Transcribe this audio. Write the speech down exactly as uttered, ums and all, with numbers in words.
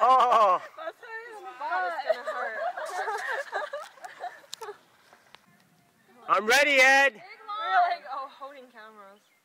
Oh. That's gonna hurt. I'm ready, Ed. We're like, oh, holding cameras.